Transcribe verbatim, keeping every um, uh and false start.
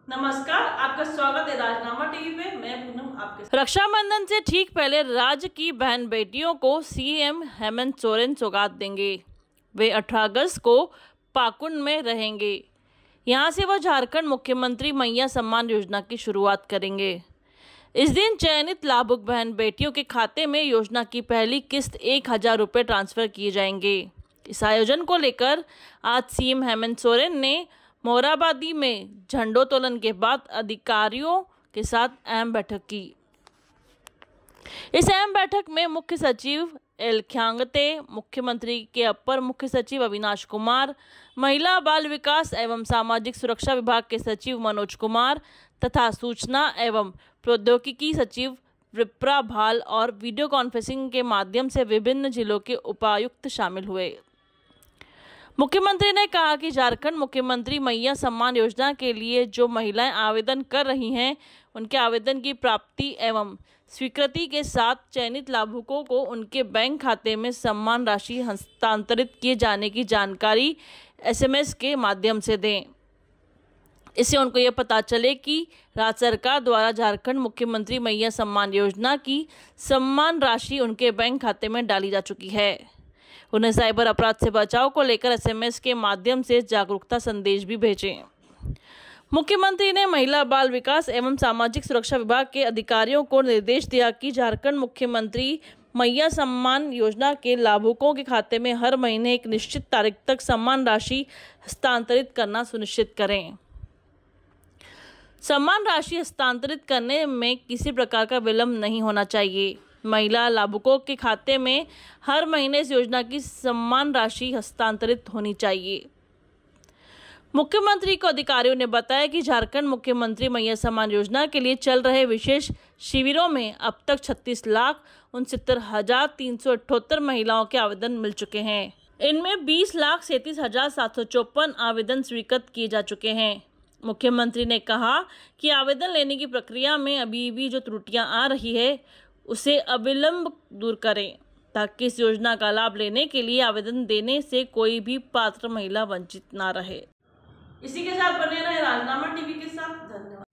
नमस्कार, आपका स्वागत है राजनामा टीवी पे। मैं पूनम आपके साथ। रक्षाबंधन से ठीक पहले राज्य की बहन बेटियों को सीएम हेमंत सोरेन सौगात देंगे। वे अठारह अगस्त को पाकुड़ में रहेंगे। यहां से वह झारखंड मुख्यमंत्री मैया सम्मान योजना की शुरुआत करेंगे। इस दिन चयनित लाभुक बहन बेटियों के खाते में योजना की पहली किस्त एक हजार रुपये ट्रांसफर किए जाएंगे। इस आयोजन को लेकर आज सीएम हेमंत सोरेन ने मोराबादी में झंडोत्तोलन के बाद अधिकारियों के साथ अहम बैठक की। इस अहम बैठक में मुख्य सचिव एल ख्यांगते, मुख्यमंत्री के अपर मुख्य सचिव अविनाश कुमार, महिला बाल विकास एवं सामाजिक सुरक्षा विभाग के सचिव मनोज कुमार तथा सूचना एवं प्रौद्योगिकी सचिव विप्रा भाल और वीडियो कॉन्फ्रेंसिंग के माध्यम से विभिन्न जिलों के उपायुक्त शामिल हुए। मुख्यमंत्री ने कहा कि झारखंड मुख्यमंत्री मैया सम्मान योजना के लिए जो महिलाएं आवेदन कर रही हैं, उनके आवेदन की प्राप्ति एवं स्वीकृति के साथ चयनित लाभुकों को उनके बैंक खाते में सम्मान राशि हस्तांतरित किए जाने की जानकारी एसएमएस के माध्यम से दें। इससे उनको ये पता चले कि राज्य सरकार द्वारा झारखंड मुख्यमंत्री मैया सम्मान योजना की सम्मान राशि उनके बैंक खाते में डाली जा चुकी है। उन्हें साइबर अपराध से बचाव को लेकर एसएमएस के माध्यम से जागरूकता संदेश भी भेजे। मुख्यमंत्री ने महिला बाल विकास एवं सामाजिक सुरक्षा विभाग के अधिकारियों को निर्देश दिया कि झारखंड मुख्यमंत्री मैया सम्मान योजना के लाभुकों के खाते में हर महीने एक निश्चित तारीख तक सम्मान राशि हस्तांतरित करना सुनिश्चित करें। सम्मान राशि हस्तांतरित करने में किसी प्रकार का विलंब नहीं होना चाहिए। महिला लाभुकों के खाते में हर महीने इस योजना की सम्मान राशि हस्तांतरित होनी चाहिए। मुख्यमंत्री को अधिकारियों ने बताया कि झारखंड मुख्यमंत्री मैया सम्मान योजना के लिए चल रहे विशेष शिविरों में अब तक छत्तीस लाख उनसत्तर हजार तीन सौ अठहत्तर महिलाओं के आवेदन मिल चुके हैं। इनमें बीस लाख सैंतीस हजार सात सौ चौपन आवेदन स्वीकृत किए जा चुके हैं। मुख्यमंत्री ने कहा कि आवेदन लेने की प्रक्रिया में अभी भी जो त्रुटियां आ रही है, उसे अविलंब दूर करें ताकि इस योजना का लाभ लेने के लिए आवेदन देने से कोई भी पात्र महिला वंचित ना रहे। इसी के साथ बने रहे राजनामा टीवी के साथ। धन्यवाद।